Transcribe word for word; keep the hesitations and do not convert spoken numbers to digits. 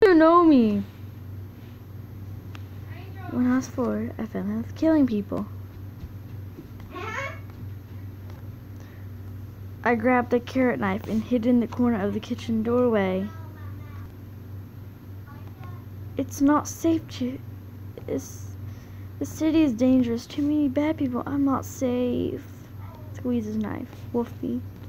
you know me? When I was four, I fell in love with killing people. I grabbed a carrot knife and hid in the corner of the kitchen doorway. It's not safe to... It's, the city is dangerous. Too many bad people. I'm not safe. Squeeze his knife. Wolfie.